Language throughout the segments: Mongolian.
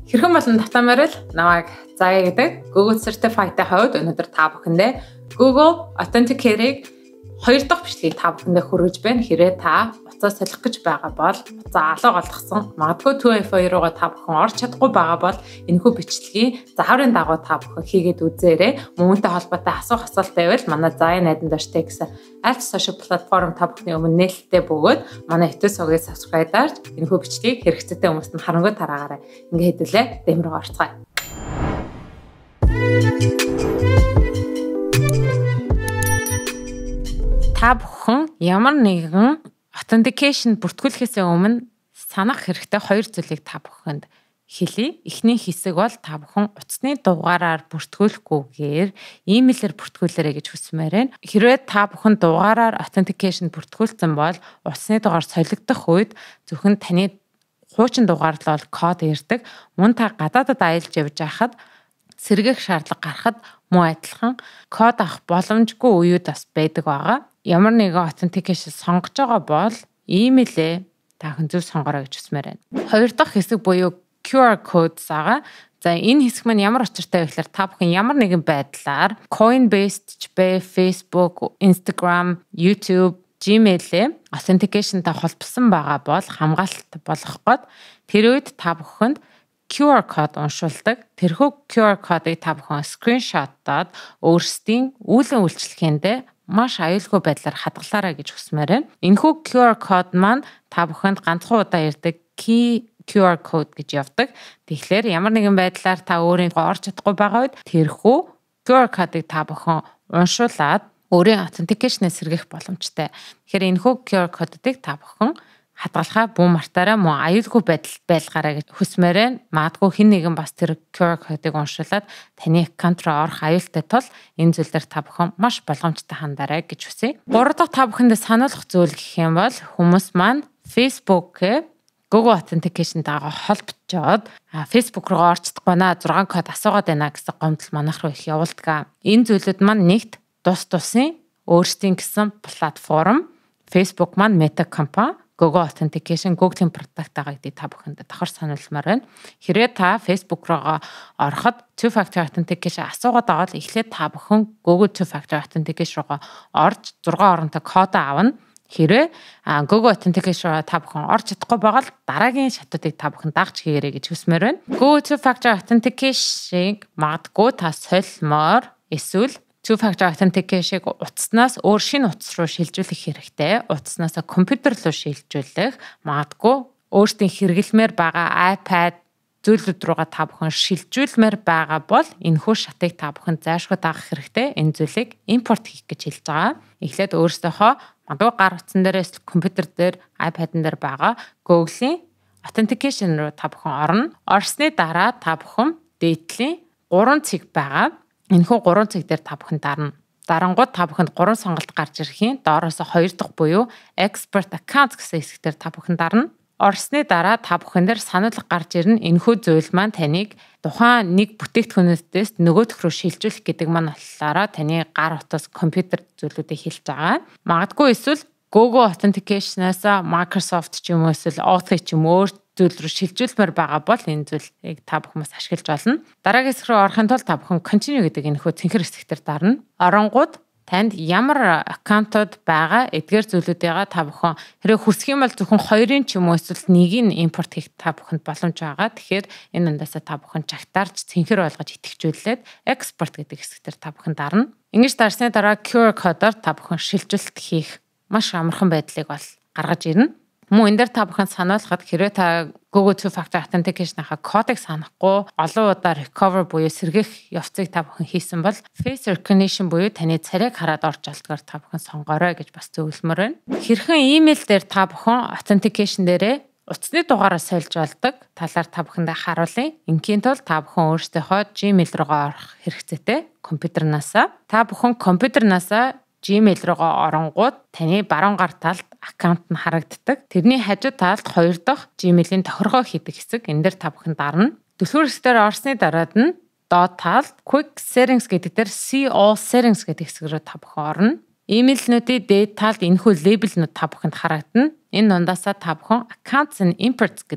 Хэрхэн болон татамаар л намайг Заяа гэдэг Google Certified-тай хойд өнөөдөр та бүхэндээ Google Authenticator-ыг 2 дахь бичлэгийг та бүхэндээ хүргэж байна. Хэрвээ та уцаа солих гэж байгаа бол уцаа алга болгосон магадгүй 2FA руугаа та бүхэн орч чадахгүй байгаа бол энэхүү бичлэгийн зааврын дагуу та бүхэн хийгээд үзээрэй. Мөнтэй холбоотой асуулт байвал манай Заяа найдан дортой гэсэн аль social платформ та бүхний өмнө нээлттэй бөгөөд манай YouTube сувгийг subscribe дарж энэхүү бичлэгийг хэрэгцээтэй хүмүүст нь харангуй тараагаарай. Ингээ хэдүүлээ дэмрэг орцгоё. Та бүхэн ямар нэгэн authentication бүртгүүлэхээс өмнө санах хэрэгтэй 2 зүйлийг та бүхэнд хэлье. Эхний хэсэг бол та бүхэн утасны дугаараар бүртгүүлэхгүйгээр имэйлээр бүртгүүлээрэй гэж хүсмээр байна. Хэрвээ та бүхэн дугаараар authentication бүртгүүлсэн бол утасны дугаар солигдох үед зөвхөн таны хуучин дугаар л бол код ирдэг. Мөн та гадаадад аялж явж байхад сэргээх шаардлага гарахад муу адилхан код авах боломжгүй үеуд бас байдаг байгаа. Ямар нэгэн authentication сонгож байгаа бол имэйлээ та хэн зөв сонгороо гэж хүсмээр байна. 2 дахь хэсэг буюу QR code байгаа. За энэ хэсэг маань ямар учиртай вэ гэхээр та бүхэн ямар нэгэн байдлаар Coinbase, Facebook, Instagram, YouTube, Gmail-ээ authentication-тай холбосон байгаа бол хамгаалалт болгох гээд тэр үед та бүхэнд QR код уншуулдаг. Тэрхүү QR кодыг та бүхэн скриншоттоод өөрсдийн үүлэн үйлчлэгээндээ маш аюулгүй байдлаар хадгалаарай гэж хүсмээр байна. Энэхүү QR код маань та бүхэнд ганцхан удаа ирдэг key QR code гэж явдаг. Тэгэхээр ямар нэгэн байдлаар та өөрийнхөө орж чадахгүй байгаа үед тэрхүү QR кодыг та бүхэн уншуулад өөрийн authentication-ыг сэргээх боломжтой. Тэгэхээр энэхүү QR кодыг та бүхэн хадгалахаа бүү мартаарай, мөн аюулгүй байдал байлгаарай гэж хүсмээр байна. Магадгүй хэн нэгэн бас тэр QR кодыг уншуулад таны аккаунт руу орох аюултай тул энэ зүйл дээр та бүхэн маш болгоомжтой хандаарай гэж хүсье. 3 дахь та бүхэндээ сануулгах зүйл гэх юм бол хүмүүс маань Facebook-ээ Google Authentication-тайгаа холбочоод Facebook руу орч чадахгүй наа 6 код асуугаад байна гэсэн гомдол манайх руу их явуулдаг. Энэ зүйлүүд маань нэгт тусын өөрсдийн гэсэн платформ, Facebook маань Meta компани, Google Authentication, Google-ийн продуктаа гэдгийг та бүхэнд давхар сануулмаар байна. Хэрвээ та Facebook руугаа ороход two-factor authentication асуугаад байгаа бол эхлээд та бүхэн Google two-factor authentication руугаа орж 6 оронтой кодоо авна. Хэрвээ Google Authentication та бүхэн орж чадахгүй байгаа бол дараагийн шатуудыг та бүхэн дагж хийгээрэй гэж хүсмээр байна. Google two-factor authentication-ыг магадгүй та солимоор эсвэл two-factor authentication-ыг утаснаас өөр шинэ утас руу шилжүүлэх хэрэгтэй. Утаснаас компьютер руу шилжүүлэх, магадгүй өөрсдийн хэрэглэмээр байгаа iPad зүйлүүд руугаа та бүхэн шилжүүлмээр байгаа бол энэхүү шатыг та бүхэн зайлшгүй даах хэрэгтэй. Энэ зүйлийг импорт хийх гэж хэлж байгаа. Эхлээд өөрсдийнхөө магадгүй гар утсан дээрээс компьютер дээр, iPad-н дээр байгаа Google-ийн authentication руу та бүхэн орно. Орсны дараа та бүхэн дээдлийн 3 цэг байгаа. Энэхүү 3 цэг дээр та бүхэн дарна. Дарангууд та бүхэнд 3 сонголт гарч ирэхийн доороос 2 дахь буюу expert accounts гэсэн хэсгээр та бүхэн дарна. Орсны дараа та бүхэн дээр сануулга гарч ирнэ. Энэхүү зүйл маань таныг тухайн нэг бүтээгдэхүүнээс нөгөөх рүү шилжүүлэх гэдэг маань болохоор таны гар утас компьютер зүйлүүдийг хэлж байгаа. Магадгүй эсвэл Google Authentication-аас Microsoft ч юм уу эсвэл Office ч юм өөр зүйл рүү шилжүүлмээр байгаа бол энэ зүйлийг та бүхэн бас ашиглаж болно. Дараагийн хэсэг рүү орохын тулд та бүхэн continue гэдэг энэхүү цэнхэр хэсэгтэр дарна. Оронгууд танд ямар аккаунтууд байгаа эдгээр зүйлүүдээ та бүхэн хэрэг хүсэх юм бол зөвхөн 2-ын ч юм уу эсвэл 1-ийг импорт хийх та бүхэнд боломж байгаа. Тэгэхээр энэ ундаасаа та бүхэн чагтаарч цэнхэр болгож идэвхжүүлээд export гэдэг хэсэгтэр та бүхэн дарна. Ингэж дарсны дараа QR кодоор та бүхэн шилжүүлэлт хийх маш амархан байдлыг бол гаргаж ирнэ. Мөн энэ дээр та бүхэн сануулхад хэрвээ та Google two-factor authentication-ийнхаа кодыг санахгүй олон удаа recover буюу сэргээх явцыг та бүхэн хийсэн бол face recognition буюу таны царайг хараад орж олдгоор та бүхэн сонгоорой гэж бас зөвлөмөр байна. Хэрхэн имэйл дээр та бүхэн authentication дээрээ утасны дугаараа сольж болдог талаар та бүхэндээ харуулъя. Ингийн тулд та бүхэн өөрсдийнхөө Gmail руугаа орох хэрэгцээтэй компьютернаасаа та бүхэн компьютернаасаа Gmail руугаа оронгууд таны баруун гар талд аккаунт нь харагддаг. Тэрний хажуу талд 2 дахь Gmail-ийн тохиргоо хийдэг хэсэг. Энэ дээр та бүхэн дарна. Түлхүүр хэсгээр орсны дараад нь доод талд Quick Settings гэдэг дээр See All Settings гэдэг хэсэг рүү та бүхэн орно. Имэйлнүүдийн дээд талд энэхүү лейблнүүд та бүхэнд харагдана. Энэ дундаасаа та бүхэн Accounts and Imports гэдэг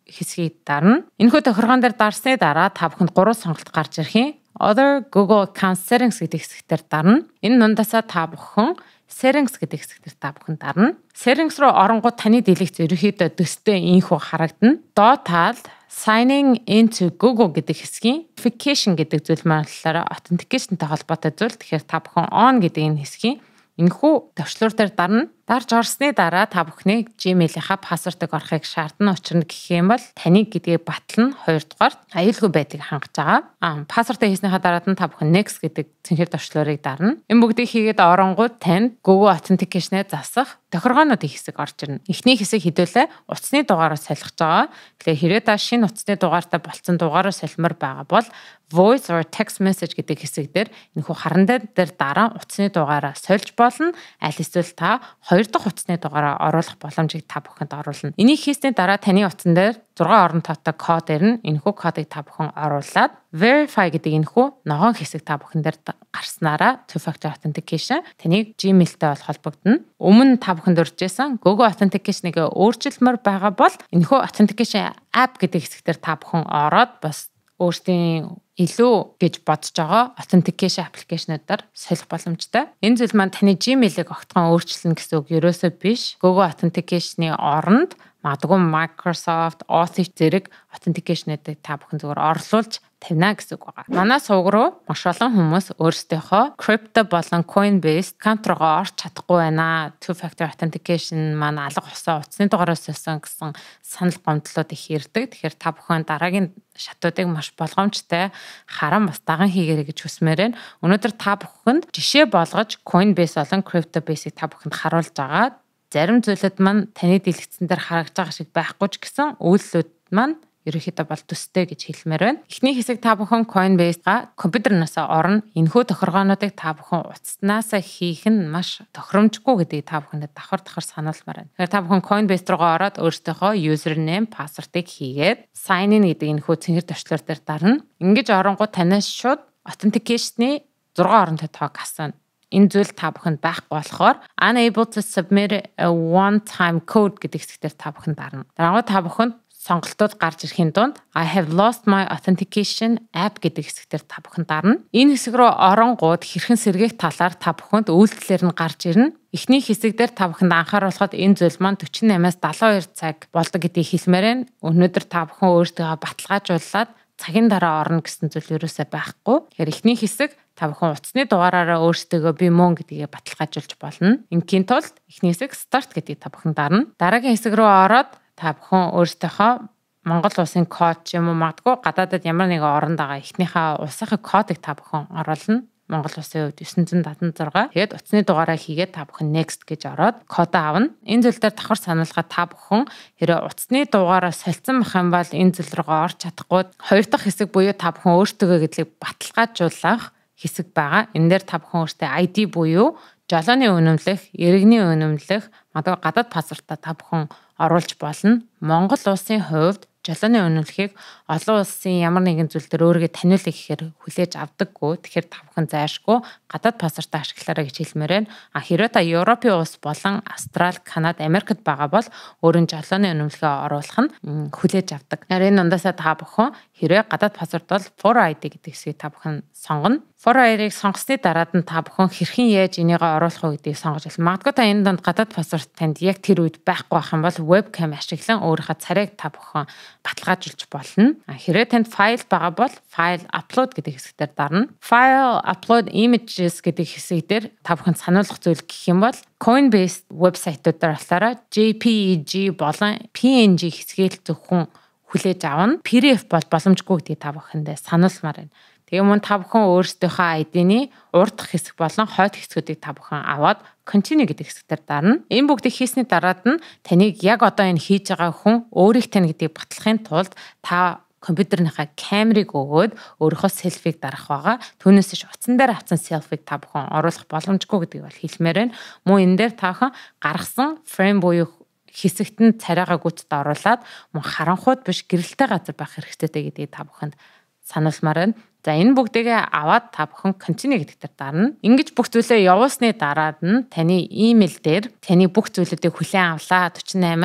хэсгийг дарна. Энэхүү тохиргоон дээр дарсны дараа та бүхэнд 3 сонголт гарч ирэх юм. Other Google Account Settings гэдэг хэсгээр дарна. Энэ нундаасаа та бүхэн Settings гэдэг хэсгээр та бүхэн дарна. Settings руу оронгууд таны дэлгэц ерөнхийдөө төстэй инхүү харагдана. Доод талд Signing into Google гэдэг хэсгийн Verification гэдэг зүйл маань authentication-тай холбоотой зүйл. Тэгэхээр та бүхэн on гэдэг энэ хэсгийн энэхүү төвчлөр дээр дарна. Дарж орсны дараа та бүхний Gmail-ийнхаа пассвортыг орохыг шаардна. Учир нь гэх юм бол таныг гэдгийг батлна. Хоёрдугаар аюулгүй байдлыг хангаж байгаа. Пассвортыг хийснийхаа дараад нь та бүхэн next гэдэг цэнхэр төвчлөрийг дарна. Энэ бүгдийг хийгээд оронгууд танд Google Authentication-ыг засах тохиргоонуудын хэсэг орж ирнэ. Эхний хэсэг хэдүүлээ утасны дугаараар солих байгаа. Тэгэхээр хэрэг та шинэ утасны дугаартай болцсон дугаараар солимор байгаа бол voice or text message гэдэг хэсэг дээр энэхүү харандаа дээр дараа утасны дугаараа сольж болно. Аль эсвэл та 2 дахь утасны дугаараа оруулах боломжийг та бүхэнд оруулна. Энийг хийсний дараа таны утсан дээр 6 орон тоотой код ирнэ. Энэхүү кодыг та бүхэн оруулаад verify гэдэг энэхүү ногоон хэсэг та бүхэн дээр гарснараа two factor authentication таныг Gmail-тэй бол холбогдно. Өмнө та бүхэнд урьжсэн Google Authentication-ыг өөрчилмөр байгаа бол энэхүү authentication app гэдэг хэсгээр та бүхэн ороод бас өөрсдийн илүү гэж бодож байгаа authentication application-уудаар солих боломжтой. Энэ зүйл маань таны Gmail-ыг огтхон өөрчилнө гэсэн үг ерөөсөө биш. Google Authentication-ы оронд магадгүй Microsoft Office зэрэг authentication-уудыг та бүхэн зүгээр орлуулж тавина гэсэн үг байгаа. Манай сувг руу маш олон хүмүүс өөрсдийнхөө crypto болон Coinbase аккаунт руугаа орч чадахгүй байна. Two factor authentication маань алга хосоо утасны дугаараас өссөн гэсэн санал гомдлууд их ирдэг. Тэгэхээр та бүхэн дараагийн шатуудыг маш болгоомжтой харан бас даган хийгээрэй гэж хүсмээр байна. Өнөөдөр та бүхэнд жишээ болгож Coinbase болон CryptoBase-ийг та бүхэнд харуулж байгаа. Зарим зүйлүүд маань таны дэлгэцэн дээр харагдж байгаа шиг байхгүй ч гэсэн үйлдэлүүд маань ерөнхийдөө бол төстэй гэж хэлмээр байна. Эхний хэсэг та бүхэн Coinbase-га компьютернаас орно. Энэхүү тохиргоонуудыг та бүхэн утаснаас хийх нь маш тохиромжгүй гэдгийг та бүхэнд давхар сануулмаар байна. Тэгэхээр та бүхэн Coinbase руугаа ороод өөрсдийнхөө username, password-ыг хийгээд sign in гэдэг энэхүү цэнхэр төвчлөр дээр дарна. Ингэж оронгууд танаас шууд authentication-ы 6 оронтой тоог асууна. Энэ зүйл та бүхэнд байхгүй болохоор unable to submit a one time code гэдэг хэсгээр та бүхэн дарна. Дараагаар та бүхэнд сонголтууд гарч ирэхийн тунд I have lost my authentication app гэдэг хэсгээр та бүхэн дарна. Энэ хэсэг рүү оронгууд хэрхэн сэргээх талаар та бүхэнд үйлдэлээр нь гарч ирнэ. Эхний хэсэг дээр та бүхэнд анхааруулхад энэ зүйл маань 48-аас 72 цаг болдог гэдгийг хэлмээр байна. Өнөөдөр та бүхэн өөртөө баталгаажуулаад цагийн дараа орно гэсэн зүйл ерөөсөө байхгүй. Тэгэхээр эхний хэсэг та бүхэн утасны дугаараараа өөрсдөө би мөн гэдгийг баталгаажуулж болно. Ингийн тулд эхний хэсэг start гэдгийг та бүхэн дарна. Дараагийн хэсэг рүү ороод та бүхэн өөрсдийнхөө Монгол улсын код ч юм уу магадгүй гадаадад ямар нэгэн оронд байгаа эхнийхээ улсынхаа кодыг та бүхэн оруулна. Монгол улсын хувьд 976. Тэгээд утасны дугаараа хийгээд та бүхэн next гэж ороод код аавна. Энэ зүйл дээр давхар сануулгаад та бүхэн хэрэв утасны дугаараа солилцсон байх юм бол энэ зүйл рүүгээ орч чадахгүй. Хоёр дахь хэсэг буюу та бүхэн өөртөө гэдгийг баталгаажуулах хэсэг байгаа. Энэ дээр та бүхэн өөртөө ID буюу жолооны үнэмлэх, иргэний үнэмлэх, магадгүй гадаад паспортаа та бүхэн оруулж болно. Монгол улсын хувьд жолооны үнэмлэхийг олон улсын ямар нэгэн зүйл дээр өөрийгөө таниулах гэхээр хүлээж авдаггүй. Тэгэхээр та бүхэн зайшгүй гадаад паспортаа ашиглаарай гэж хэлмээр байна. Хэрвээ та Европын улс болон Австрали, Канада, Америкт байгаа бол өөрийн жолооны үнэмлэхээ оруулах нь хүлээж авдаг. Энэ ундаасаа та бүхэн хэрвээ гадаад паспорт бол For ID гэдэг хэсгийг та бүхэн сонгоно. For ID-ыг сонгосны дараад нь та бүхэн хэрхэн яаж энийг оруулах вэ гэдгийг сонгож болно. Магадгүй та энэ донд гадаад паспорт танд яг тэр үед байхгүй байх юм бол webcam ашиглан өөрийнхөө царайг та бүхэн баталгаажуулж болно. Хэрвээ танд файл байгаа бол file upload гэдэг хэсгээр дарна. File upload images гэдэг хэсгээр та бүхэн сануулгах зүйл гэх юм бол Coinbase вебсайтуудаар болохоор JPEG болон PNG хэсгийг зөвхөн хүлээж авна. PDF бол боломжгүй гэдгийг та бүхэндээ сануулмаар байна. Тэгээ мөн та бүхэн өөрсдийнхөө ID-ны урд дахь хэсэг болон хойд хэсгүүдийг та бүхэн аваад continue гэдэг хэсгээр дарна. Энэ бүгдийг хийсний дараад нь таныг яг одоо энэ хийж байгаа хүн өөрийг тань гэдгийг батлахын тулд та компьютерийнхаа камерыг өгөөд өөрийнхөө селфиг дарах байгаа. Түүнээс ч утсан дээр авсан селфиг та бүхэн оруулах боломжгүй гэдгийг бол хэлмээр байна. Мөн энэ дээр та бүхэн гаргасан фрейм буюу хэсэгт нь царайгаа гүйцэд оруулаад мөн харанхууд биш гэрэлтэй газар байх хэрэгтэй гэдгийг та бүхэнд сануулмаар байна. За энэ бүгдийг аваад та бүхэн continue гэдэгтэр дарна. Ингэж бүх зүйлээ явуулсны дараад нь таны имэйл дээр таны бүх зүйлүүдийг хүлээн авлаа 48-аас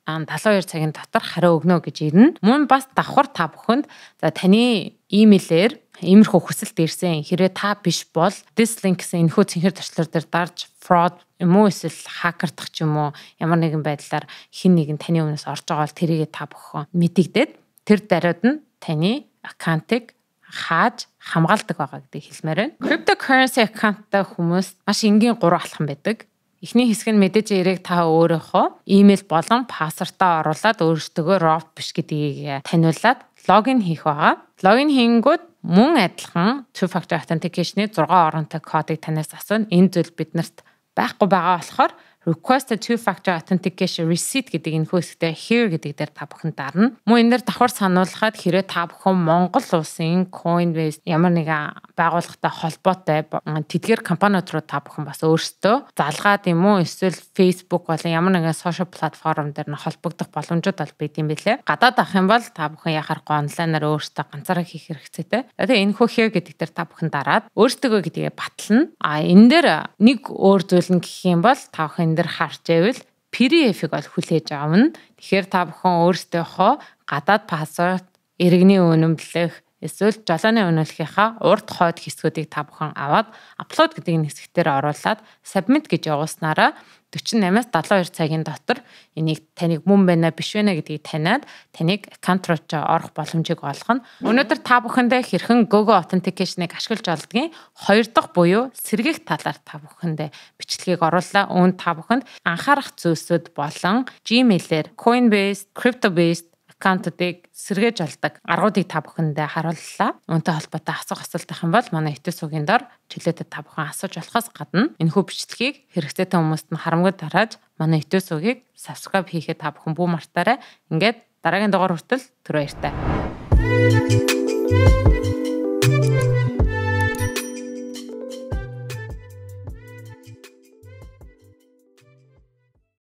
72 цагийн дотор хариу өгнө гэж ирнэ. Мөн бас давхар та бүхэнд за таны имэйлээр иймэрхүү хүсэлт ирсэн. Хэрвээ та биш бол this link гэсэн энэхүү цэнхэр төрчлөр дээр дарж fraud юм уу эсвэл хакердах ч юм уу ямар нэгэн байдлаар хэн нэгэн таны өмнөөс орж байгаа бол тэрийг та бүхэн мэдэгдээд тэр даруйд нь таны аккаунтыг хааж хамгаалдаг байгаа гэдгийг хэлмээр байна. Cryptocurrency аккаунттай хүмүүс маш энгийн 3 алхам байдаг. Эхний хэсэг нь мэдээж эрээг та өөрийнхөө имэйл болон пассвортаа оруулаад өөрсдөө robot биш гэдгийг таниулаад логин хийх байгаа. Логин хийнгүүт мөн адилхан two factor authentication-ы 6 оронтой кодыг танаас асууна. Энэ зүйл биднэрт байхгүй байгаа болохоор request a two factor authentication receipt гэдэг энэ хэсэгтээ here гэдэг дээр та бүхэн дарна. Мөн энэ дээр давхар сануулхад хэрэг та бүхэн Монгол улсын Coinbase ямар нэгэн байгууллагатай холбоотой тэдгээр компаниуд руу та бүхэн бас өөрсдөө залгаад юм уу эсвэл Facebook болон ямар нэгэн social platform дээр нь холбогдох боломжууд бол байд юм билээ. Гадаад авах юм бол та бүхэн яхахгүй онлайнаар өөрсдөө ганцаараа хийх хэрэгцээтэй. Тэгээ энэ хөө here гэдэг дээр та бүхэн дараад өөрсдөө гэдгээ батлна. Энэ дээр нэг өөр зүйл нь гэх юм бол та бүхэн энэ дээр харж байвал PDF-ийг бол хүлээж авна. Тэгэхээр та бүхэн өөрсдийнхөө гадаад пассворд, иргэний үнэмлэх, эсвэл жолооны үнэмлэхийнхаа урд хойд хэсгүүдийг та бүхэн аваад upload гэдэг энэ хэсгээр оруулаад submit гэж явууснараа 48-аас 72 цагийн дотор энийг таныг мөн байна биш байна гэдгийг таниад таныг аккаунт руу орох боломжийг олгоно. Өнөөдөр та бүхэндээ хэрхэн Google Authentication-ыг ашиглаж олдгийг 2 дахь буюу сэргийх талаар та бүхэндээ бичлэгийг орууллаа. Үүнд та бүхэнд анхаарах зүйлсүүд болон Gmail-ээр Coinbase, Cryptobase аккаунтыг сэргээж олдог аргуудыг та бүхэндээ харууллаа. Үүнтэй холбоотой асуух асуулт байх юм бол манай итэ сугийн дор чөлөөтэй та бүхэн асууж болохоос гадна энэхүү бичлэгийг хэрэгцээтэй хүмүүст нь харамгад тарааж манай итэ сугийг subscribe хийхэд та бүхэн бүү мартаарай. Ингээд дараагийн дугаар хүртэл түр баяртай.